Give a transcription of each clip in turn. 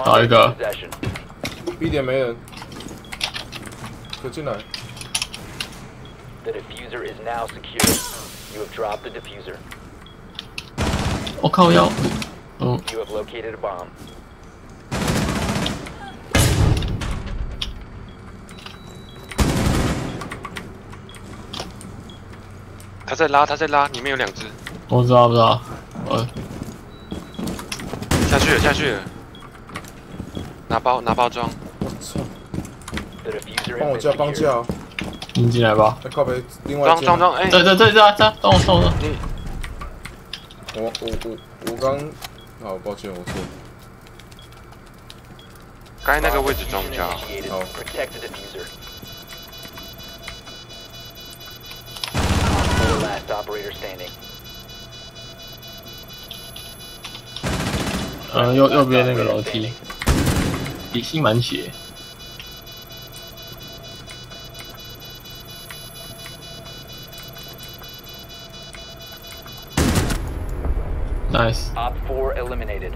打一个 ，B 点没人，可进来。 The diffuser is now secure. You have dropped the diffuser. 我靠腰，哦， You have located a bomb. 他在拉，他在拉，里面有2只。 我知道， 下去了，下去了。拿包装。 我操！ The diffuser 帮我 has 架 been 帮 secured. 架哦！ 你进来吧。 哎，靠北，另外装，哎， 对，等我送了。 我刚，好，抱歉，我错。 刚才那个位置装不下。 Initiated. 好。 Protect the diffuser. The last operator standing. 右边那个楼梯，底薪满血。 Nice. Op 4 eliminated.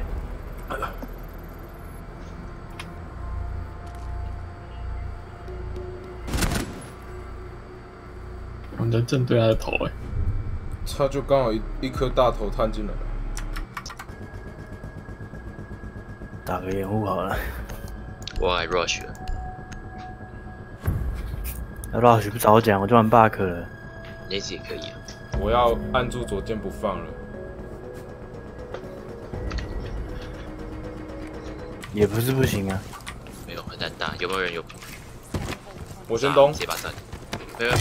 我们在正对他的头哎， 他就刚好一颗大头探进来。 打个掩护好了。 我还 rush 了。 要 rush 不早讲，我就玩 bug 了。 那次也可以啊。 我要按住左键不放了。 也不是不行啊。 没有，很难打。有没有人有？ 我先东。 这把战。没有。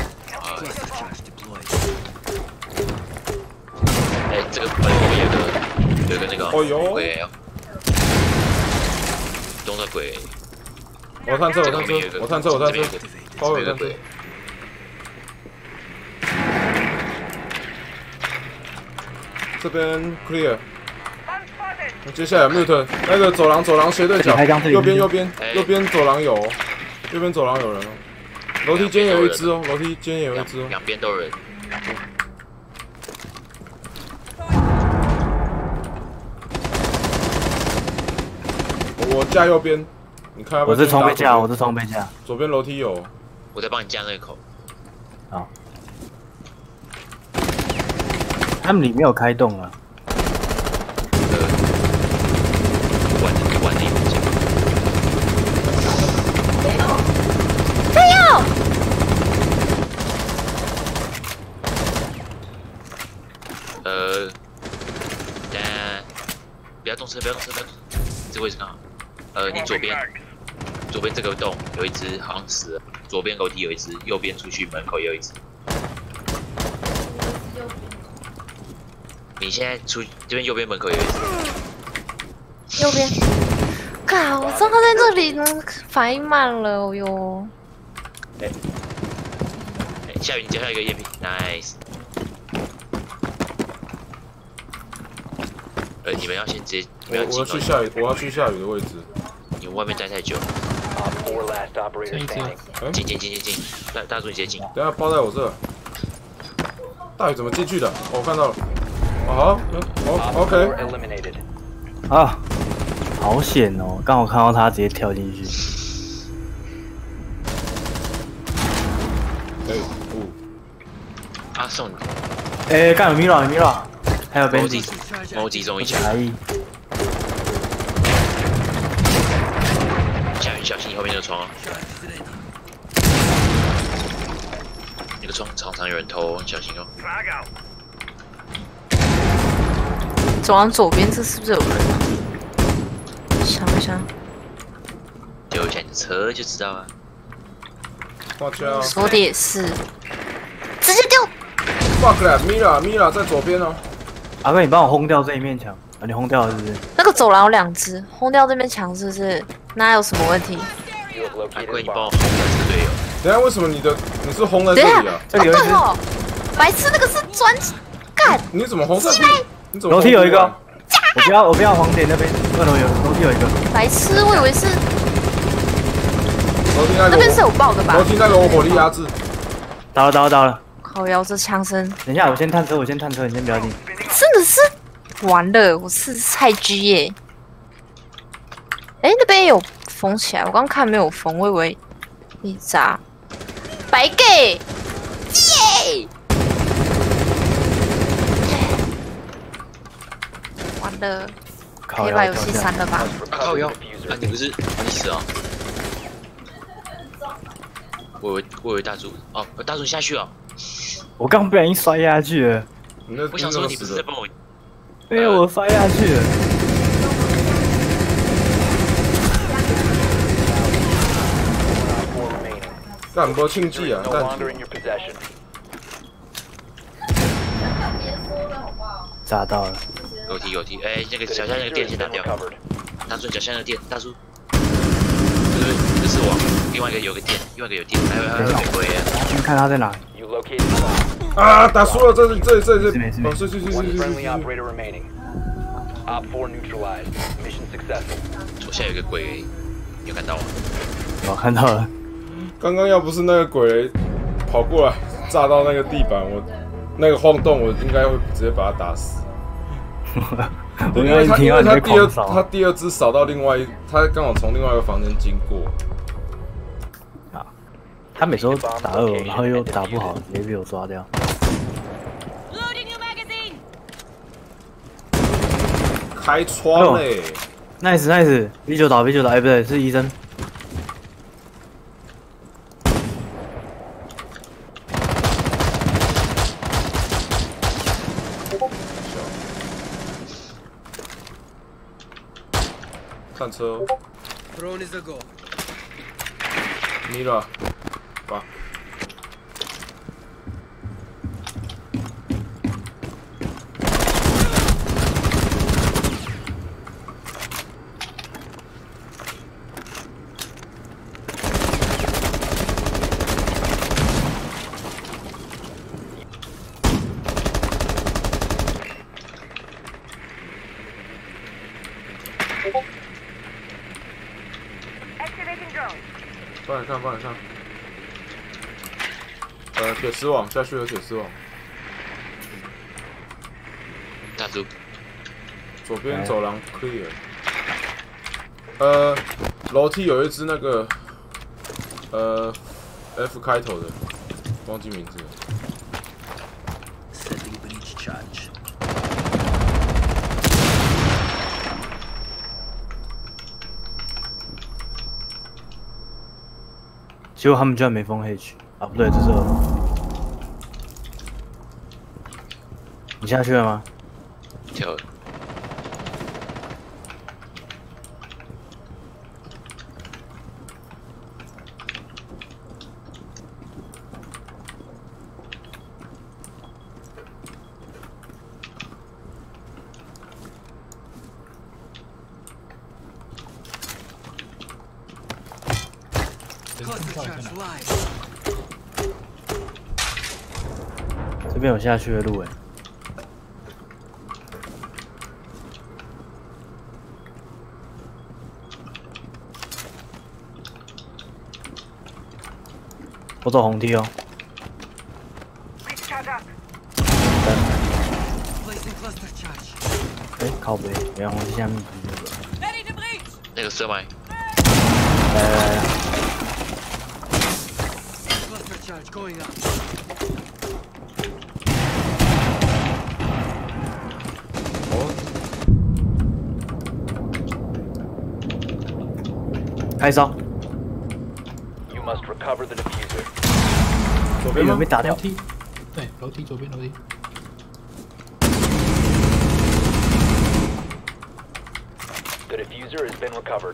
哎，这个后面有个那个。 哦哟。 鬼哦。东的鬼。 我探测，我探测。包有探测。这边 clear。 接下来 mute 那个走廊斜对角，右边走廊有，右边走廊有人哦，楼梯间也有一只哦，楼梯间也有一只哦， 两边都有人。 我架右边，你看要不要？ 我是双倍架， 左边楼梯有， 我在帮你架那个口。 好，他们里面有开动了。 不要动车，这个位置刚好。你左边这个洞有一只，好像死了。左边楼梯有一只，右边出去门口也有一只。你现在出这边右边门口有一只。 右边。靠！我知道他在这里呢，反应慢了哟。 下雨，你接下一个烟品 ，nice。 你们要先直接， 我要去下雨的位置。 你们外面待太久。进，大叔你先进。 等下包在我这。大雨怎么进去的？哦，我看到了。哦好，OK。 啊，好险哦！刚好看到他直接跳进去。 啊，送你。 干有 Mira， 还有 Benji。 某集中一下。下雨小心你后面的窗。那个窗常常有人偷，小心哦。 走廊左边，这是不是有人啊？想一想。 丢一下你的车就知道了。 说的也是。直接丢。 fuck that，Mira 在左边哦。 阿哥，你帮我轰掉这一面墙，你轰掉了是不是？ 那个走廊有2只，轰掉这面墙是不是？那有什么问题？ 阿贵，你帮我轰掉这个队友。 等下为什么你是轰在这里啊？ 这里有一只。 白痴，那个是砖干。 你怎么轰在？你怎么？ 楼梯有一个。我不要黄点那边，2楼有楼梯有一个。 白痴，我以为是。 楼梯那边是有爆的吧？ 楼梯那个我火力压制。 打了。 靠腰这枪声。 等一下，我先探车，你先不要进。 真的是完了，我是菜鸡耶。 哎，那边有封起来，我刚看没有封，我以为一扎白给耶！完了，可以把游戏删了吧？ 靠腰，啊你不是你死啊？我以为大猪哦，大猪下去了。 我刚不小心摔下去了。 我想说你不是在帮我？ 没有，我摔下去了。 干波庆忌啊！但炸到了。 有踢，哎，那个脚下那个电先拿掉。大叔脚下那个电，大叔。这是网，另外一个有个电，另外一个有电，还有鬼啊！ 你看他在哪？ 啊，打输了，这里， 没事。 哦，是。 左下有个鬼，你有看到吗？ 我看到了。 刚刚要不是那个鬼跑过来炸到那个地板，我那个晃动，我应该会直接把他打死。因为他第二只扫到另外他刚好从另外一个房间经过。 啊，他每次都打2楼，然后又打不好，直接被我抓掉。 开窗嘞 ！nice， 打，哎不对，是医生。 上车哦。你了，吧。帮你看。铁丝网下去了，铁丝网。 大猪。 左边走廊 clear。楼梯有一只那个F 开头的，忘记名字了。 结果他们居然没封 H 啊！不对，这是2楼。你下去了吗？ 跳了。 这边有下去的路哎。我走红梯哦。哎，靠北，原来红梯下面不是那个。 那个射麦。 来。开烧。左边有被打掉。 对，楼梯左边楼梯。 The diffuser has been recovered.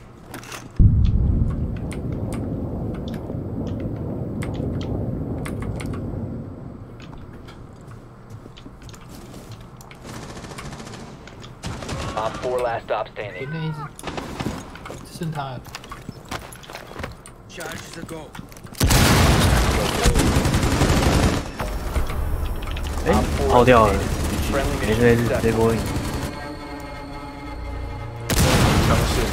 Op 4 last stop standing. 那一只，剩他了。 哎，抛掉了，没事，直接播赢。 强线，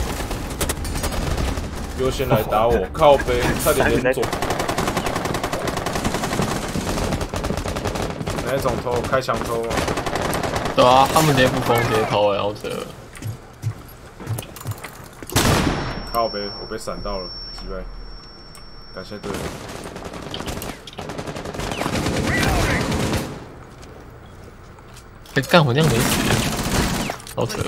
优先来打我，靠背，差点连左。哪一种偷？开墙偷吗？ 对啊，他们直接不封，直接偷，然后这。 靠北，我被闪到了，击败。感谢队友。 哎，干我这样没死，好扯。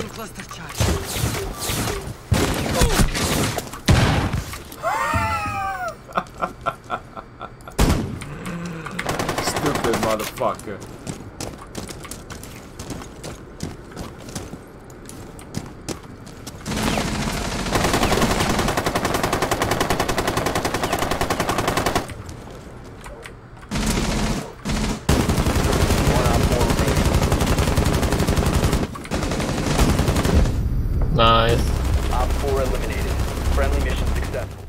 Stupid motherfucker. Nice. Op 4 eliminated. Friendly mission successful.